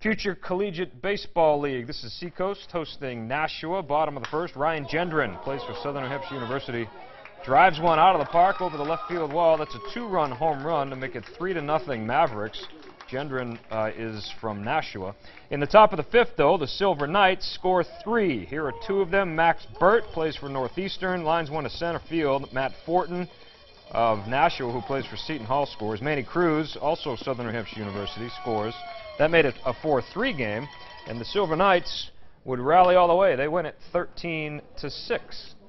Future Collegiate Baseball League. This is Seacoast hosting Nashua. Bottom of the first. Ryan Gendron plays for Southern New Hampshire University. Drives one out of the park over the left field wall. That's a 2-run home run to make it 3-0 Mavericks. Gendron is from Nashua. In the top of the fifth, though, the Silver Knights score 3. Here are 2 of them. Max Burt plays for Northeastern. Lines one to center field. Matt Fortin of Nashua, who plays for Seton Hall, scores. Manny Cruz, also Southern New Hampshire University, scores. That made it a 4-3 game, and the Silver Knights would rally all the way. They win it 13-6.